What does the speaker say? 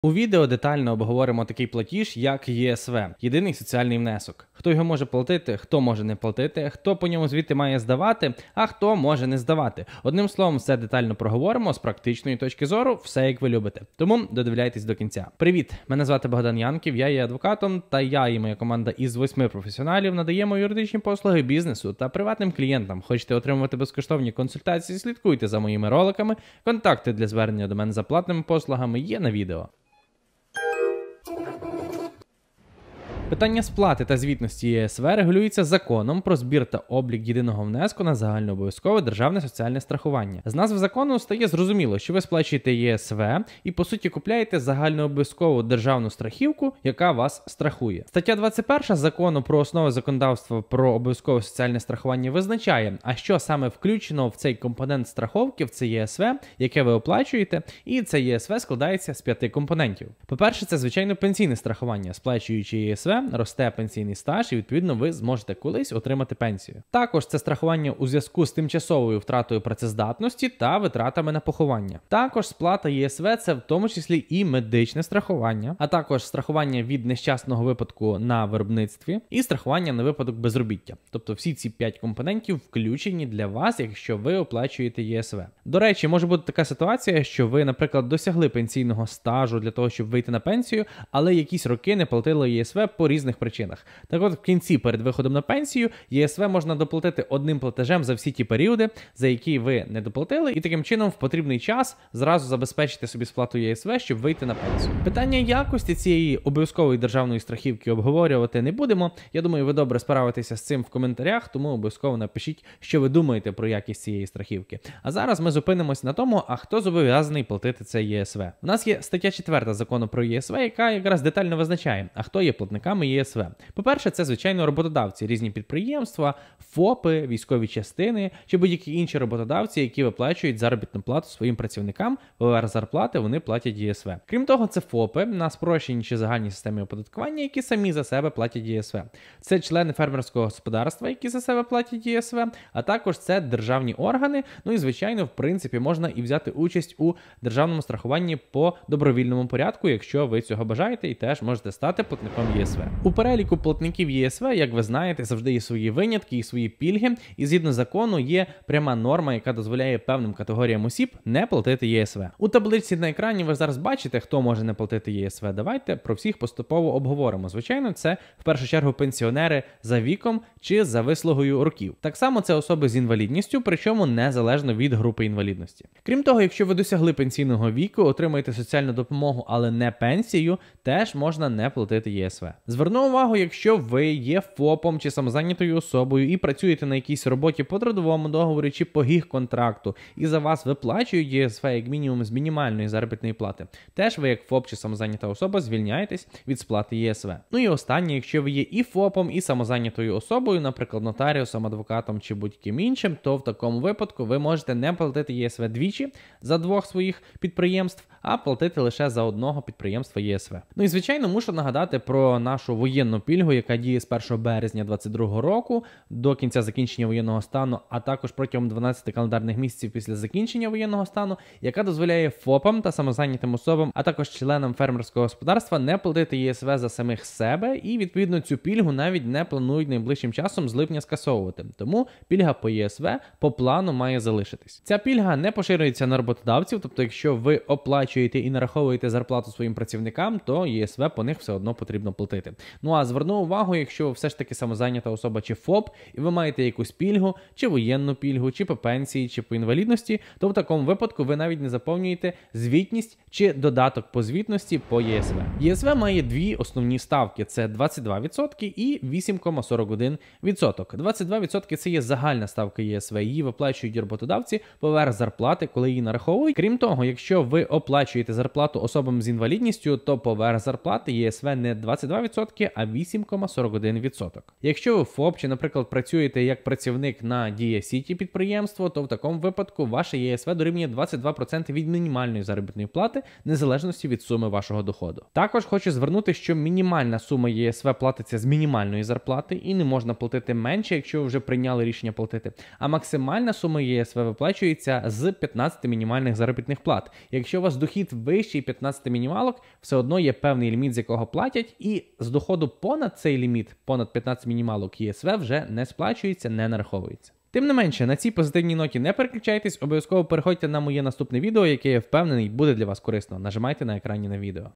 У відео детально обговоримо такий платіж, як ЄСВ – єдиний соціальний внесок. Хто його може платити, хто може не платити, хто по ньому звідти має здавати, а хто може не здавати. Одним словом, все детально проговоримо з практичної точки зору, все як ви любите. Тому додивляйтесь до кінця. Привіт! Мене звати Богдан Янків, я є адвокатом, та я і моя команда із 8 професіоналів надаємо юридичні послуги бізнесу та приватним клієнтам. Хочете отримувати безкоштовні консультації, слідкуйте за моїми роликами. Контакти для звернення до мене за платними послугами є на відео. Питання сплати та звітності ЄСВ регулюється законом про збір та облік єдиного внеску на загальнообов'язкове державне соціальне страхування. З назви закону стає зрозуміло, що ви сплачуєте ЄСВ і, по суті, купляєте загальнообов'язкову державну страхівку, яка вас страхує. Стаття 21 закону про основи законодавства про обов'язкове соціальне страхування визначає, а що саме включено в цей компонент страховки, в це ЄСВ, яке ви оплачуєте, і це ЄСВ складається з 5 компонентів. По-перше, це, звичайно, пенсійне страхування. Сплачуючи ЄСВ, росте пенсійний стаж і, відповідно, ви зможете колись отримати пенсію. Також це страхування у зв'язку з тимчасовою втратою працездатності та витратами на поховання. Також сплата ЄСВ – це в тому числі і медичне страхування, а також страхування від нещасного випадку на виробництві і страхування на випадок безробіття. Тобто всі ці 5 компонентів включені для вас, якщо ви оплачуєте ЄСВ. До речі, може бути така ситуація, що ви, наприклад, досягли пенсійного стажу для того, щоб вийти на пенсію, але якісь роки не платили ЄСВ по різних причинах. Так от, в кінці, перед виходом на пенсію, ЄСВ можна доплатити одним платежем за всі ті періоди, за які ви не доплатили, і таким чином в потрібний час зразу забезпечити собі сплату ЄСВ, щоб вийти на пенсію. Питання якості цієї обов'язкової державної страхівки обговорювати не будемо. Я думаю, ви добре справитеся з цим в коментарях, тому обов'язково напишіть, що ви думаєте про якість цієї страхівки. А зараз ми зупинимось на тому, а хто зобов'язаний платити це ЄСВ. У нас є стаття 4 закону про ЄСВ, яка якраз детально визначає, а хто є платниками ЄСВ. По-перше, це, звичайно, роботодавці, різні підприємства, ФОПи, військові частини чи будь-які інші роботодавці, які виплачують заробітну плату своїм працівникам, поверх зарплати вони платять ЄСВ. Крім того, це ФОПи на спрощеній чи загальній системі оподаткування, які самі за себе платять ЄСВ. Це члени фермерського господарства, які за себе платять ЄСВ, а також це державні органи, ну і, звичайно, в принципі, можна і взяти участь у державному страхуванні по добровільному порядку, якщо ви цього бажаєте, і теж можете стати платником ЄСВ. У переліку платників ЄСВ, як ви знаєте, завжди є свої винятки і свої пільги, і згідно закону є пряма норма, яка дозволяє певним категоріям осіб не платити ЄСВ. У таблиці на екрані ви зараз бачите, хто може не платити ЄСВ. Давайте про всіх поступово обговоримо. Звичайно, це в першу чергу пенсіонери за віком чи за вислугою років. Так само це особи з інвалідністю, причому незалежно від групи інвалідності. Крім того, якщо ви досягли пенсійного віку, отримуєте соціальну допомогу, але не пенсію, теж можна не платити ЄСВ. Зверну увагу, якщо ви є ФОПом чи самозайнятою особою і працюєте на якійсь роботі по трудовому договору чи по гіг-контракту, і за вас виплачують ЄСВ як мінімум з мінімальної заробітної плати, теж ви як ФОП чи самозайнята особа звільняєтесь від сплати ЄСВ. Ну і останнє, якщо ви є і ФОПом, і самозайнятою особою, наприклад, нотаріусом, адвокатом чи будь-ким іншим, то в такому випадку ви можете не платити єсве двічі за двох своїх підприємств, а платити лише за одного підприємства ЄСВ. Ну і, звичайно, мушу нагадати про нашу воєнну пільгу, яка діє з 1 березня 2022 року до кінця закінчення воєнного стану, а також протягом 12 календарних місяців після закінчення воєнного стану, яка дозволяє ФОПам та самозайнятим особам, а також членам фермерського господарства не платити ЄСВ за самих себе, і, відповідно, цю пільгу навіть не планують найближчим часом з липня скасовувати. Тому пільга по ЄСВ по плану має залишитись. Ця пільга не поширюється на роботодавців, тобто якщо ви оплачуєте і нараховуєте зарплату своїм працівникам, то ЄСВ по них все одно потрібно платити. Ну а зверну увагу, якщо ви все ж таки самозайнята особа чи ФОП, і ви маєте якусь пільгу, чи воєнну пільгу, чи по пенсії, чи по інвалідності, то в такому випадку ви навіть не заповнюєте звітність чи додаток по звітності по ЄСВ. ЄСВ має дві основні ставки – це 22% і 8,41%. 22% – це є загальна ставка ЄСВ, її виплачують роботодавці поверх зарплати, коли її нараховують. Крім того, якщо ви оплачуєте зарплату особам з інвалідністю, то поверх зарплати ЄСВ не 22%, 4,2%, а 8,41%. Якщо ви ФОП чи, наприклад, працюєте як працівник на Дія Сіті підприємство, то в такому випадку ваше ЄСВ дорівнює 22% від мінімальної заробітної плати, незалежності від суми вашого доходу. Також хочу звернути, що мінімальна сума ЄСВ платиться з мінімальної зарплати і не можна платити менше, якщо ви вже прийняли рішення платити. А максимальна сума ЄСВ виплачується з 15 мінімальних заробітних плат. Якщо у вас дохід вищий 15 мінімалок, все одно є певний ліміт, з якого платять, і з доходу понад цей ліміт, понад 15 мінімалок, ЄСВ вже не сплачується, не нараховується. Тим не менше, на цій позитивній ноті не переключайтесь, обов'язково переходьте на моє наступне відео, яке я впевнений буде для вас корисно. Нажимайте на екрані на відео.